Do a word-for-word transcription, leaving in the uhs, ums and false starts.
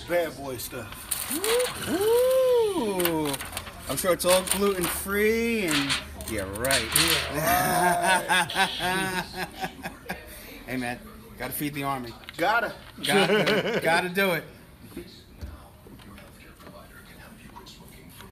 bad boy stuff. Ooh. I'm sure it's all gluten free and yeah, right. Yeah. Hey man, gotta feed the army. Gotta. Gotta, gotta do it.